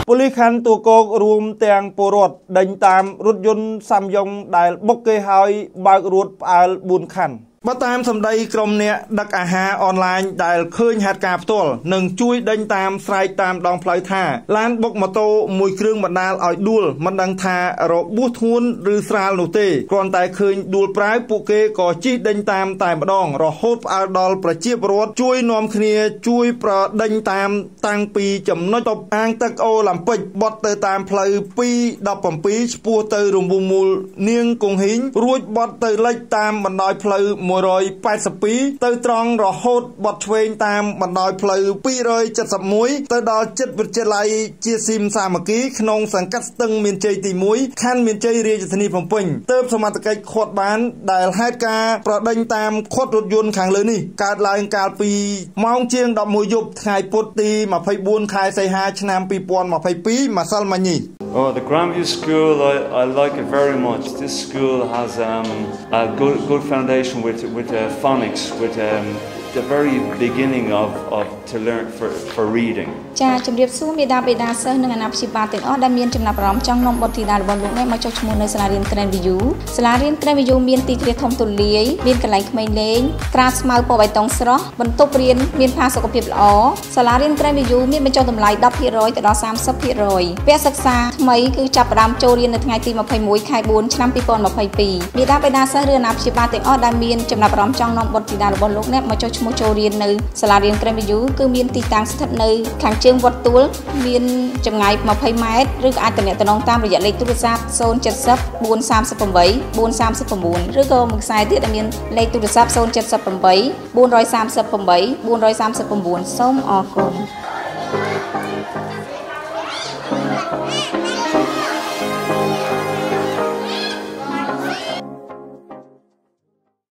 ប៉ូលីសខណ្ឌតួកោករួមទាំងពលរដ្ឋដេញតាមរថយន្តសាំយ៉ុងដែលបុកគេហើយបើករួតផ្អើល4ខណ្ឌបើតាមសម្ដីក្រុមអ្នកដឹកអាហារអនឡាញដែលឃើញហេតុការណ៍ផ្ទាល់និងជួយដេញតាមស្រែកតាមដងផ្លូវថាឡានបុកម៉ូតូមួយគ្រឿងបណ្ដាលឲ្យដួលមិនដឹងថារបួសធ្ងន់ឬស្រាលនោះទេគ្រាន់តែឃើញដួលប្រាវពួកគេក៏ជិះដេញតាមតែម្ដងរហូតផ្អើលដល់ប្រជាពលរដ្ឋជួយនាំគ្នាជួយប្រដេញតាមតាំងពីចំណុចតបអាងទឹកអូឡ িম্প ិកបត់ទៅតាមផ្លូវ217ឆ្ពោះទៅរង្វង់មូលនាងគង្ហីងរួចបត់ទៅលិចតាមបណ្ដោយផ្លូវ182ទៅត្រង់រហូតបត់ឆ្វេងតាមបណ្ដោយផ្លូវ271ទៅដល់ចិត្តវិទ្យាល័យជាស៊ីមសាមគ្គីក្នុងសង្កាត់ស្ទឹងមានជ័យទី1ខណ្ឌមានជ័យរាជធានីភ្នំពេញទើបសមត្ថកិច្ចឃាត់បានដែលហេតុការប្រដេញតាមឃាត់រថយន្តខាងលើនេះកើតឡើងកាលពីម៉ោងជាង11យប់ថ្ងៃពុធទី24ខែសីហាឆ្នាំ2022ម្សិលមិញនេះ Oh, the Grandview School, I like it very much. This school has a good foundation with phonics, with the very beginning of to learn for reading. ចាជំរាបសួរមេដាបេដាសិស្សនិងអាណាព្យាបាលទាំងអស់ដែលមានចំណាប់អារម្មណ៍ចង់នាំបុត្រធីតារបស់លោកនេះមកចុះឈ្មោះនៅសាលារៀន Grandview សាលារៀន Grandview មានទីធ្លាធំទូលាយមានកន្លែងក្មេងលេងក្រាលស្មៅពណ៌បៃតងស្រស់បន្ទប់រៀនមានផាសុកភាពល្អសាលារៀន Grandview មានបញ្ចុះតម្លៃ 10% ទៅដល់ 30% វគ្គសិក្សាថ្មីគឺចាប់ផ្ដើមចូលរៀននៅថ្ងៃទី21ខែ4ឆ្នាំ2022មេដាបេដាសិស្សឬអាណាព្យាបាលទាំងអស់ដែលមានចំណាប់អារម្មណ៍ចង់នាំបុត្រធីតារបស់លោកនេះមកចុះឈ្មោះចូលរៀននៅសាលារៀន Grandview គឺមានទីតាំងស្ថិតនៅខាងជើងវត្តទួលមានចម្ងាយ20ម៉ែត្រឬក៏អាចទំនាក់ទំនងតាមរយៈលេខទូរស័ព្ទ070 438 439ឬក៏មួយខ្សែទៀតដែលមានលេខទូរស័ព្ទ078 438 439សូមអរគុណ